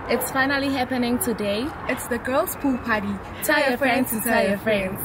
It's finally happening today. It's the girls' pool party. Tell your friends to tell your friends.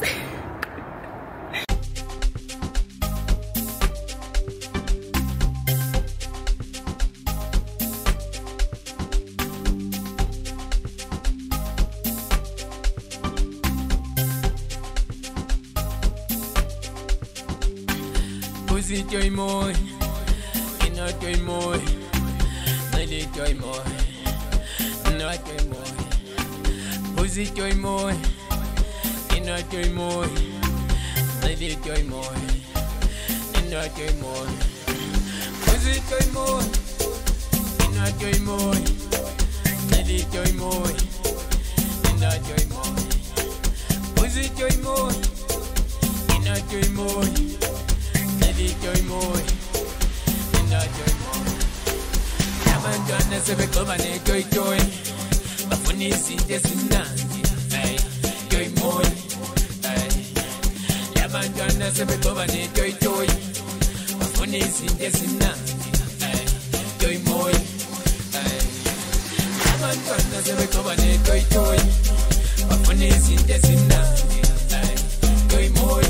Pussy joy mooi, inna joy mooi, lady joy mooi, inna joy mooi. Pussy joy mooi, inna joy mooi, lady joy mooi, inna joy mooi. Pussy joy mooi, inna joy mooi, lady joy mooi, inna joy mooi. Pussy joy mooi, inna joy mooi. Joy mooi, inna joy mooi. Yamandwana sebekobane joy joy, bafuna izinto esimnandi, hey, joy mooi, hey. Yamandwana sebekobane joy joy, bafuna izinto esimnandi, hey, joy mooi, hey. Yamandwana sebekobane joy joy, bafuna izinto esimnandi, hey, joy mooi.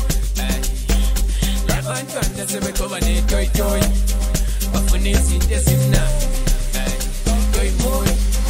Abantwana sebekobane joy joy, bafuna izinto esimnandi, joy mooi.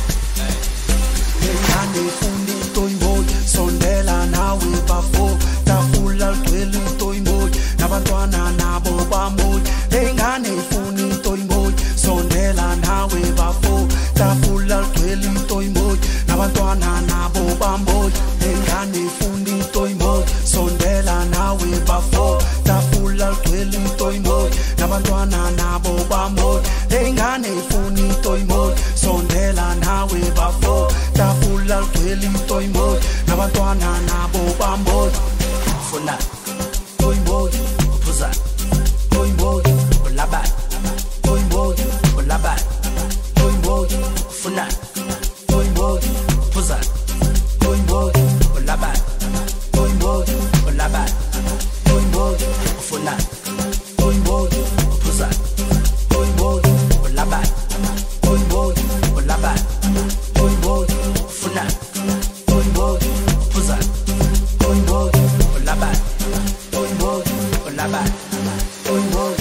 Lengane ifuna itoy moy, sondela nawe bafo, tafula ligcwele itoy moy, nabantwana nabo bamoy. Lengane ifuna itoy moy, sondela nawe bafo, tafula ligcwele itoy moy, nabantwana nabo bamoy. Lengane ifuna itoy moy, sondela nawe bafo, tafula ligcwele itoy moy, nabantwana nabo bamoy. Lengane ifuna itoy moy, sondela nawe bafo, tafula ligcwele itoy moy, nabantwana nabo bamoy. Funa toy moy, uphuza toy moy, ulaba toy moy, ulaba toy moy, funa toy moy, uphuza toy moy, ulaba toy moy, ulaba toy moy, funa toy moy, uphuza toy moy, ulaba toy moy, ulaba toy moy, funa toy moy, uphuza toy moy, ulaba toy moy, ulaba toy moy.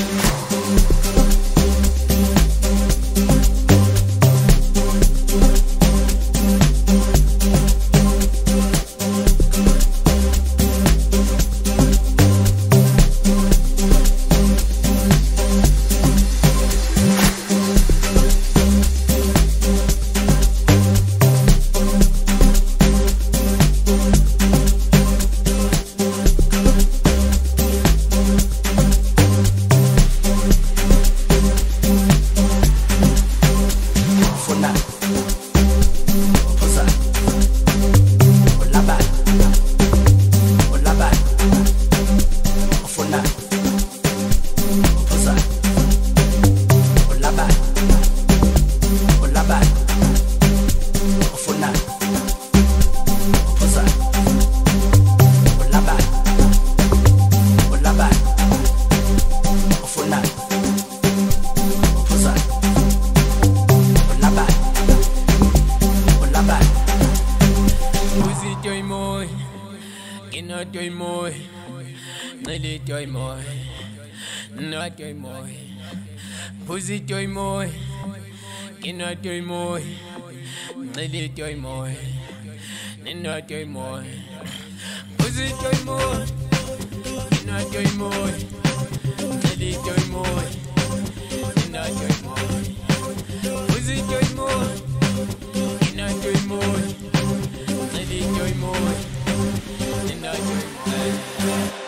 Joy mooi, lady joy mooi, inna joy mooi. Pussy joy mooi, inna joy mooi, lady joy mooi, inna joy mooi. Pussy joy mooi, inna joy mooi, lady joy mooi, inna joy mooi. Pussy joy mooi, inna joy mooi, lady joy mooi. Inna joy mooi.